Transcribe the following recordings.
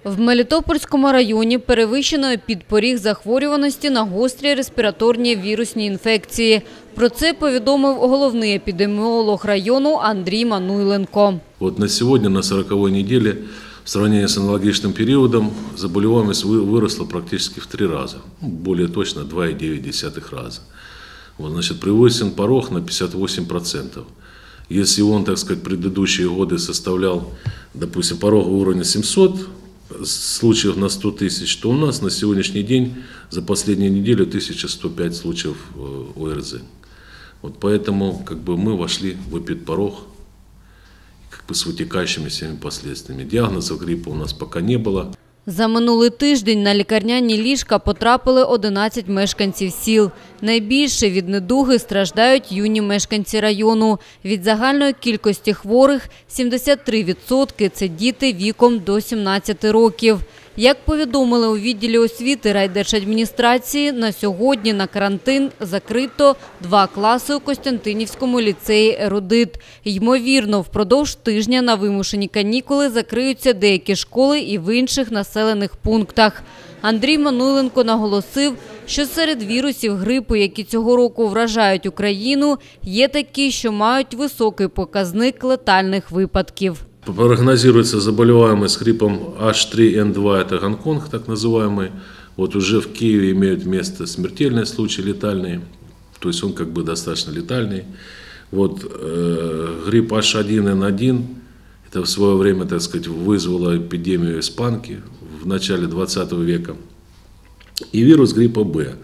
В Мелітопольському районі перевищено підпоріг захворюваності на гострі респіраторні вірусні інфекції. Про це повідомив головний епідеміолог району Андрій Мануйленко. На сьогодні, на 40-й неділі, в сравнении с аналогичным периодом, заболеваемость выросла практически в 3 раза, более точно 2,9 раза. Значит, превысен порог на 58%. Если он, так сказать, предыдущие годы составлял, допустим, пороговый уровень 700 случаев на 100 тысяч, то у нас на сегодняшний день за последнюю неделю 1105 случаев ОРЗ. Поэтому мы вошли в эпидпорог с вытекающими всеми последствиями. Диагнозов гриппа у нас пока не было. За минулий тиждень на лікарняні ліжка потрапили 11 мешканців сіл. Найбільше від недуги страждають юні мешканці району. Від загальної кількості хворих 73% – це діти віком до 17 років. Як повідомили у відділі освіти райдержадміністрації, на сьогодні на карантин закрито 2 класи у Костянтинівському ліцеї «Ерудит». Ймовірно, впродовж тижня на вимушені канікули закриються деякі школи і в інших населених пунктах. Андрій Мануйленко наголосив, що серед вірусів грипу, які цього року вражають Україну, є такі, що мають високий показник летальних випадків. Прогнозируется заболеваемость гриппом H3N2, это Гонконг так называемый. Уже в Киеве имеют место смертельные случаи, летальные, то есть он достаточно летальный. Грипп H1N1, это в свое время, так сказать, вызвало эпидемию испанки в начале 20 века. И вирус гриппа Б.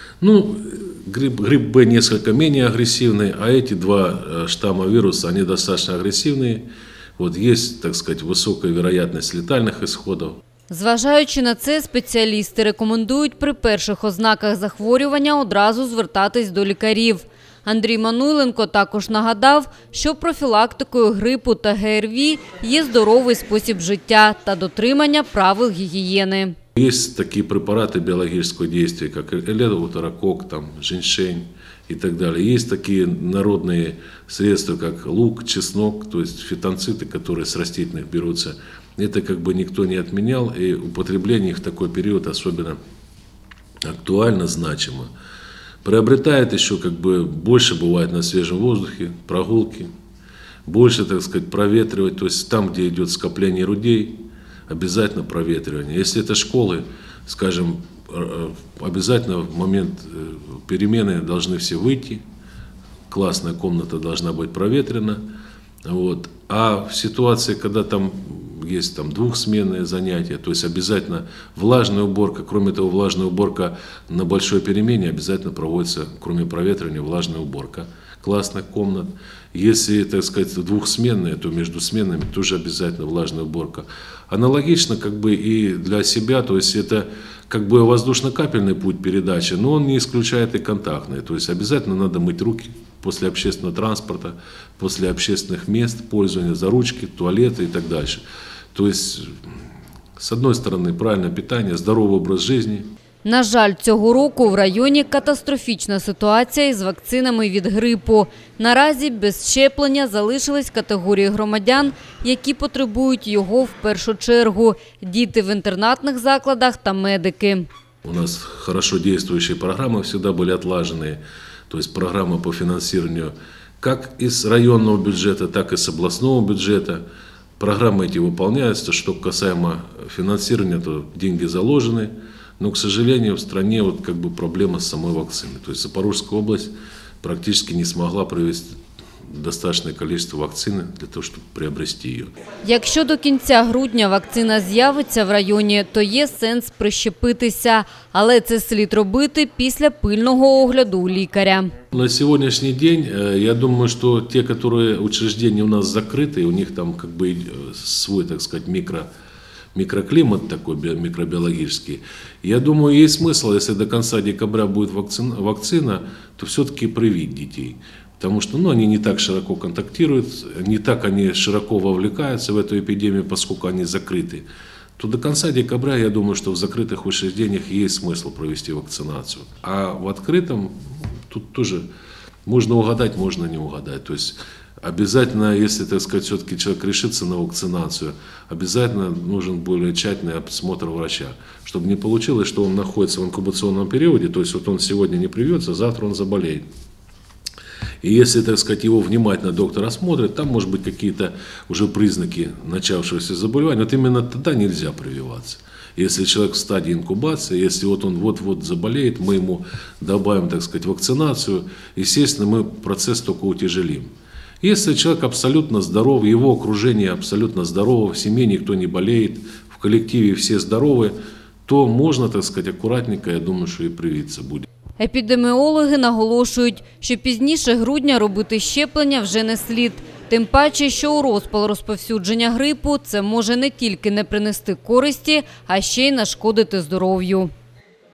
Грипп Б несколько менее агрессивный, а эти 2 штамма вируса, они достаточно агрессивные. Є, так сказати, висока вірогідність летальних ісходів. Зважаючи на це, спеціалісти рекомендують при перших ознаках захворювання одразу звертатись до лікарів. Андрій Мануйленко також нагадав, що профілактикою грипу та ГРВІ є здоровий спосіб життя та дотримання правил гігієни. Є такі препарати біологічного дії, як елеутерокок, женьшень и так далее. Есть такие народные средства, как лук, чеснок, то есть фитонциды, которые с растительных берутся. Это никто не отменял, и употребление их в такой период особенно актуально, значимо. Приобретает еще больше бывает на свежем воздухе, прогулки, больше, так сказать, проветривать, то есть там, где идет скопление людей, обязательно проветривание. Если это школы, скажем, обязательно в момент перемены должны все выйти, классная комната должна быть проветрена. А в ситуации, когда там есть двухсменные занятия, то есть обязательно влажная уборка, кроме того, влажная уборка на большой перемене обязательно проводится, кроме проветривания, влажная уборка классных комнат. Если, так сказать, двухсменные, то между сменами тоже обязательно влажная уборка. Аналогично и для себя, то есть это воздушно-капельный путь передачи, но он не исключает и контактный. То есть обязательно надо мыть руки после общественного транспорта, после общественных мест, пользования за ручки, туалеты и так дальше. То есть, с одной стороны, правильное питание, здоровый образ жизни. На жаль, цього року в районі катастрофічна ситуація із вакцинами від грипу. Наразі без щеплення залишились категорії громадян, які потребують його в першу чергу – діти в інтернатних закладах та медики. У нас хорошо действующие программы всегда были отлажены, то есть программа по финансированию как из районного бюджета, так и с областного бюджета. Программы эти выполняются, что касаемо финансирования, то деньги заложены. Но, к сожалению, в стране проблема с самой вакциной. То есть Запорожская область практически не смогла привезти достаточное количество вакцины для того, щоб приобрести її. Якщо до кінця грудня вакцина з'явиться в районі, то є сенс прищепитися. Але це слід робити після пильного огляду у лікаря. На сегодняшний день, я думаю, что те, которые учреждения у нас закрыты, у них там свой, так сказать, микроклимат такой микробиологический. Я думаю, есть смысл, если до конца декабря будет вакцина, то все-таки привить детей. Потому что они не так широко контактируют, не так они широко вовлекаются в эту эпидемию, поскольку они закрыты. То до конца декабря, я думаю, что в закрытых учреждениях есть смысл провести вакцинацию. А в открытом тут тоже можно угадать, можно не угадать. То есть Обязательно, если, так сказать, все-таки человек решится на вакцинацию, обязательно нужен более тщательный осмотр врача, чтобы не получилось, что он находится в инкубационном периоде, то есть вот он сегодня не привьется, завтра он заболеет. И если, так сказать, его внимательно доктор осмотрит, там, может быть, какие-то уже признаки начавшегося заболевания, вот именно тогда нельзя прививаться. Если человек в стадии инкубации, если вот он вот-вот заболеет, мы ему добавим, так сказать, вакцинацию, естественно, мы процесс только утяжелим. Если человек абсолютно здоров, его окружение абсолютно здорово, в семье никто не болеет, в коллективе все здоровы, то можно, так сказать, аккуратненько, я думаю, що і привитися буде. Епідеміологи наголошують, що пізніше грудня робити щеплення вже не слід. Тим паче, що у розпал розповсюдження грипу це може не тільки не принести користі, а ще й нашкодити здоров'ю.